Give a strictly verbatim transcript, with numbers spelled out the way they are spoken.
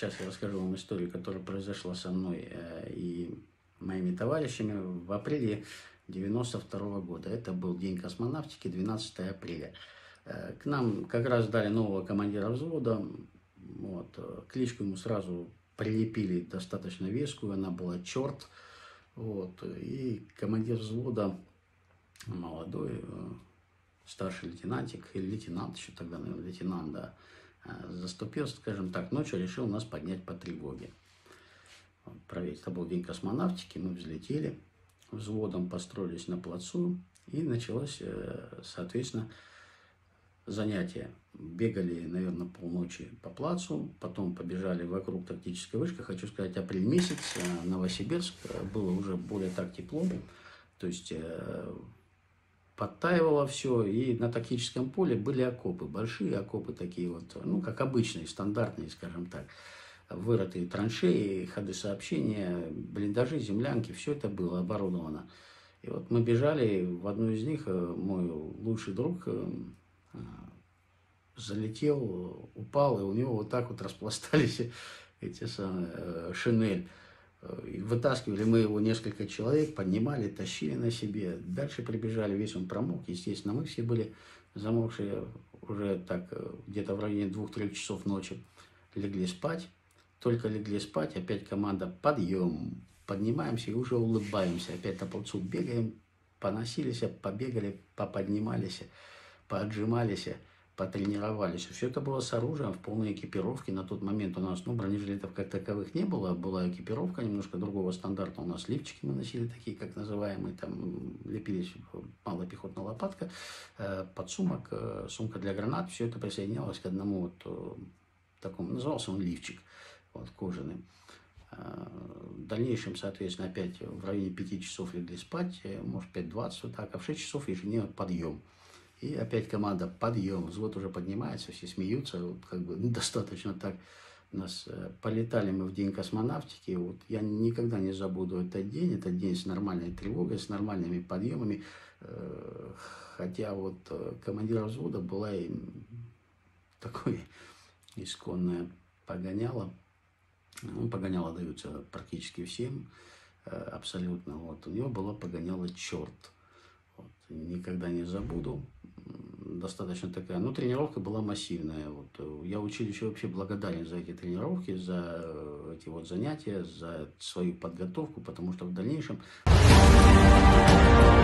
сейчас я расскажу вам историю, которая произошла со мной и моими товарищами в апреле девяносто второго года. Это был день космонавтики, двенадцатое апреля. К нам как раз дали нового командира взвода. Вот. Кличку ему сразу прилепили достаточно вескую, она была «Черт». Вот. И командир взвода, молодой, старший лейтенантик, или лейтенант еще тогда, наверное, лейтенант, да, заступил, скажем так, ночью решил нас поднять по тревоге. Проверить. Это был день космонавтики, мы взлетели, взводом построились на плацу, и началось, соответственно, занятие. Бегали, наверное, полночи по плацу, потом побежали вокруг тактической вышки. Хочу сказать, апрель месяц, Новосибирск, было уже более так тепло, то есть подтаивало все, и на тактическом поле были окопы, большие окопы такие вот, ну, как обычные, стандартные, скажем так, вырытые траншеи, ходы сообщения, блиндажи, землянки, все это было оборудовано. И вот мы бежали, в одну из них мой лучший друг залетел, упал, и у него вот так вот распластались эти самые шинель. И вытаскивали мы его несколько человек, поднимали, тащили на себе. Дальше прибежали, весь он промок. Естественно, мы все были замокшие уже так где-то в районе двух-трех часов ночи. Легли спать. Только легли спать, опять команда «Подъем». Поднимаемся и уже улыбаемся. Опять на плацу бегаем, поносились, побегали, поподнимались, поотжимались, потренировались. Все это было с оружием, в полной экипировке. На тот момент у нас, ну, бронежилетов как таковых не было. Была экипировка немножко другого стандарта. У нас лифчики мы носили такие, как называемые. Там лепились малопехотная лопатка, подсумок, сумка для гранат. Все это присоединялось к одному вот такому. Назывался он лифчик, вот, кожаный. В дальнейшем, соответственно, опять в районе пяти часов легли спать, может, пять двадцать, вот так, а в шесть часов ежедневно подъем. И опять команда «Подъем», взвод уже поднимается, все смеются, вот, как бы, ну, достаточно так. Нас полетали мы в день космонавтики, вот, я никогда не забуду этот день, этот день с нормальной тревогой, с нормальными подъемами, хотя вот командир взвода была и такой исконная погоняла. Ну, погоняла даются практически всем, абсолютно. Вот. У него была погоняла «Черт». Вот. Никогда не забуду. Достаточно такая. Ну, тренировка была массивная. Вот. Я училищу вообще благодарен за эти тренировки, за эти вот занятия, за свою подготовку, потому что в дальнейшем...